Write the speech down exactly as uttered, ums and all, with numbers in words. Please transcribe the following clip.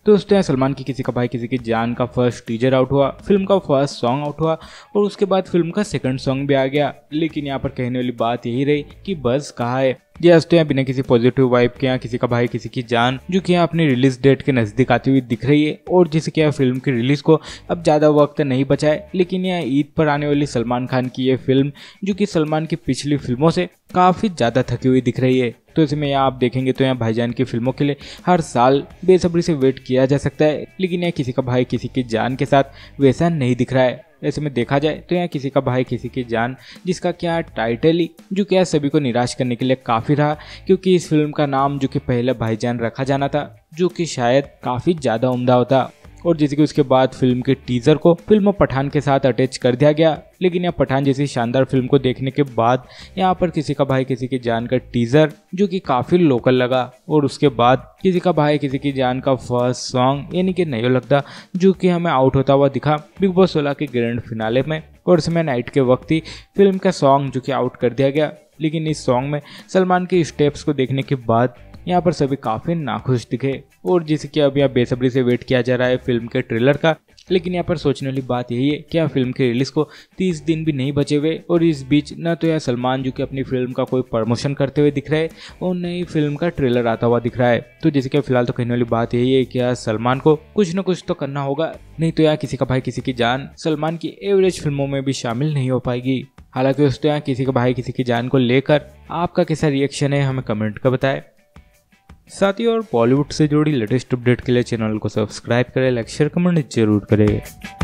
दोस्तों यहाँ सलमान की किसी का भाई किसी की जान का फर्स्ट टीजर आउट हुआ, फिल्म का फर्स्ट सॉन्ग आउट हुआ और उसके बाद फिल्म का सेकंड सॉन्ग भी आ गया। लेकिन यहाँ पर कहने वाली बात यही रही कि बस कहाँ है। जी दोस्तों यहाँ बिना किसी पॉजिटिव वाइब के यहाँ किसी का भाई किसी की जान जो कि यहाँ अपनी रिलीज डेट के नजदीक आती हुई दिख रही है और जिससे कि यहाँ फिल्म की रिलीज को अब ज्यादा वक्त नहीं बचा है। लेकिन यहाँ ईद पर आने वाली सलमान खान की ये फिल्म जो कि सलमान की पिछली फिल्मों से काफी ज्यादा थकी हुई दिख रही है। तो इसमें यहाँ आप देखेंगे तो यहाँ भाईजान की फिल्मों के लिए हर साल बेसब्री से वेट किया जा सकता है, लेकिन यहाँ किसी का भाई किसी की जान के साथ वैसा नहीं दिख रहा है। ऐसे में देखा जाए तो यहाँ किसी का भाई किसी की जान जिसका क्या टाइटल ही जो क्या सभी को निराश करने के लिए काफ़ी रहा, क्योंकि इस फिल्म का नाम जो कि पहले भाईजान रखा जाना था जो कि शायद काफ़ी ज़्यादा उम्दा होता और जैसे कि उसके बाद फिल्म के टीजर को फिल्म पठान के साथ अटैच कर दिया गया। लेकिन यहाँ पठान जैसी शानदार फिल्म को देखने के बाद यहाँ पर किसी का भाई किसी की जान का टीजर जो कि काफी लोकल लगा और उसके बाद किसी का भाई किसी की जान का फर्स्ट सॉन्ग यानी कि नहीं लगता जो कि हमें आउट होता हुआ दिखा बिग बॉस सोलह के ग्रैंड फिनाले में और इसमें नाइट के वक्त ही फिल्म का सॉन्ग जो कि आउट कर दिया गया। लेकिन इस सॉन्ग में सलमान के स्टेप्स को देखने के बाद यहाँ पर सभी काफी नाखुश दिखे और जिसे कि अब यहाँ बेसब्री से वेट किया जा रहा है फिल्म के ट्रेलर का। लेकिन यहाँ पर सोचने वाली बात यही है कि यहाँ फिल्म के रिलीज को तीस दिन भी नहीं बचे हुए और इस बीच न तो यह सलमान जो कि अपनी फिल्म का कोई प्रमोशन करते हुए दिख रहा है और न ही फिल्म का ट्रेलर आता हुआ दिख रहा है। तो जैसे कि फिलहाल तो कहने वाली बात यही है कि यार सलमान को कुछ न कुछ तो करना होगा, नहीं तो यहाँ किसी का भाई किसी की जान सलमान की एवरेज फिल्मों में भी शामिल नहीं हो पाएगी। हालांकि दोस्तों यहाँ किसी का भाई किसी की जान को लेकर आपका कैसा रिएक्शन है हमें कमेंट कर बताएं। साथ ही और बॉलीवुड से जुड़ी लेटेस्ट अपडेट के लिए चैनल को सब्सक्राइब करें, लाइक शेयर कमेंट जरूर करें।